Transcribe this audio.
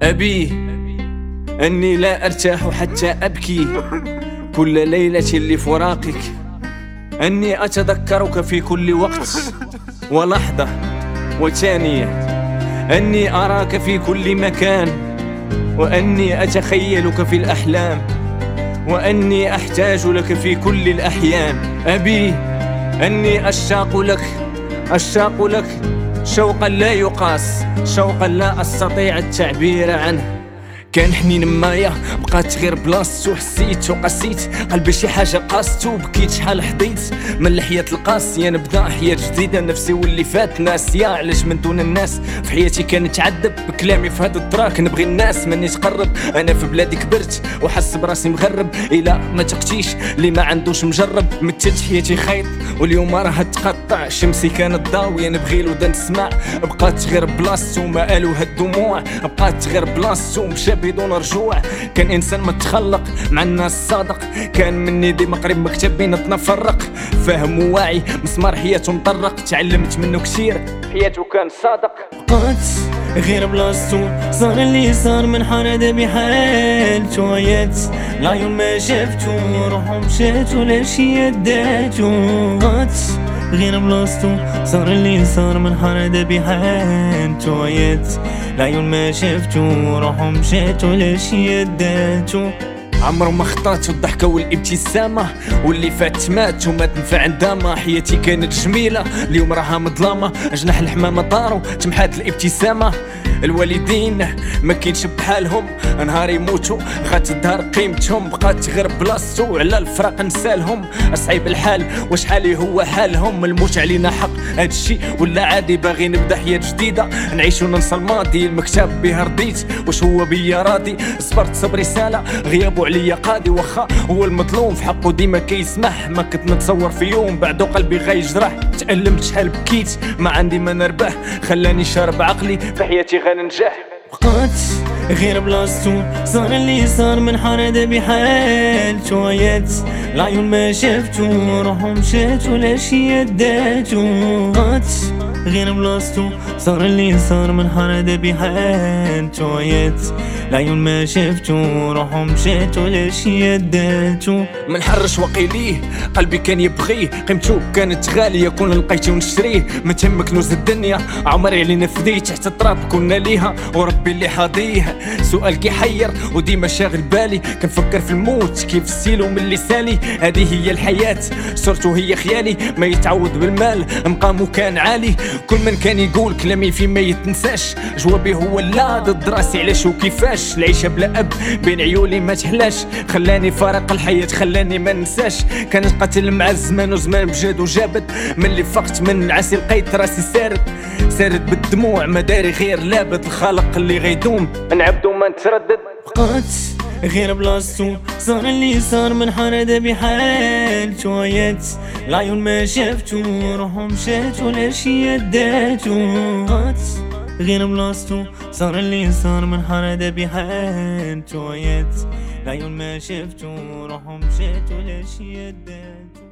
أبي أني لا أرتاح حتى أبكي كل ليلة لفراقك، أني أتذكرك في كل وقت ولحظة وثانية، أني أراك في كل مكان، وأني أتخيلك في الأحلام، وأني أحتاج لك في كل الأحيان. أبي أني أشتاق لك شوقا لا يقاس، شوقا لا أستطيع التعبير عنه. كان حنين مايا بقات غير بلاصتو، حسيت وقسيت قلبي شي حاجة قاستو، بكيت شحال حضيت من الحياة القاسية، نبدا حياة جديدة نفسي واللي فات ناسيا. علاش من دون الناس في حياتي كنتعذب بكلامي في هاد التراك، نبغي الناس مني تقرب، انا في بلادي كبرت وحس براسي مغرب. الا ما تقتيش اللي ما عندوش مجرب، متت حياتي خيط واليوم راها تقطع، شمسي كانت ضاوية نبغي الودان تسمع، بقات غير بلاصتو ما قالوا هالدموع، بقات غير بلاصتو مشى بدون رجوع. كان انسان متخلق مع الناس صادق، كان مني ديما قريب مكتب بين نتفرق، فاهم وواعي مسمار حياته مطرق، تعلمت منه كثير حياته كان صادق. بقات غير بلاصتو، صار اللي صار من حرد بحالتو، عيات العيون ما شافتو، روحو مشاتو لاشي داتو. بقات غير بلاصتو، صار اللي صار من حرد بحالتو، عيات العيون ما شافتو، روحو مشاتو لاشي داتو. عمرو ما خطات الضحكة والابتسامة، واللي فات مات وما تنفع ندامة. حياتي كانت جميلة اليوم راها مظلامة، جناح الحمامة طاروا تمحات الابتسامة. الوالدين ما كاينش بحالهم، نهار يموتوا غتظهر قيمتهم، بقات غير بلاصتو على الفراق نسالهم. صعيب الحال وشحال هو حالهم، الموت علينا حق هادشي ولا عادي، باغي نبدا حياة جديدة نعيش وننسى الماضي. المكتب بيه رضيت واش هو بيا راضي، صبرت صبري سالة غيابو عليا قاضي، واخا هو المظلوم في حقه ديما كيسمح. ما كنت نتصور في يوم بعدو قلبي غيجرح، تألمت شحال بكيت ما عندي ما نربح، خلاني شارب عقلي في حياتي غننجح. بقات غير بلاصتو، صار اللي صار من حرد بحالتو، عيات العيون ما شافتو، روحو مشاتو لاشي داتو. بقات غير بلاصتو، صار اللي صار من حرد بحالتو، عيات العيون ما شافتو، روحو مشاتو لاشي داتو. من حرش وقيليه قلبي كان يبغيه، قيمتو كانت غالية كون لقيتو نشريه. ما تهم كنوز الدنيا عمري علينا فديه، تحت التراب كنا ليها وربي اللي حاضيه. سؤال كيحير وديما شاغل بالي، كنفكر في الموت كيف السيلو من لساني. هذه هي الحياة صورته هي خيالي، ما يتعوض بالمال مقامه كان عالي. كل من كان يقول كلامي في ما يتنساش، جوابي هو لا ضد راسي علاش وكيفاش. العيشة بلا اب بين عيولي ما تحلاش، خلاني فارق الحياة خلاني ما ننساش. كانت قتل مع الزمان وزمان بجاد وجابت، من اللي فقت من العسل لقيت راسي سارد بالدموع، ما داري غير لابد الخالق اللي غيدوم نعبدو ما نتردد. بقات غير بلاصتو، صار اللي صار من حرد بحالتو، عيات العيون ما شافتو، روحو مشاتو لاشي داتو. بقات غير بلاصتو، صار اللي صار من حرد بحالتو، عيات العيون ما شافتو، روحو مشاتو لاشي داتو.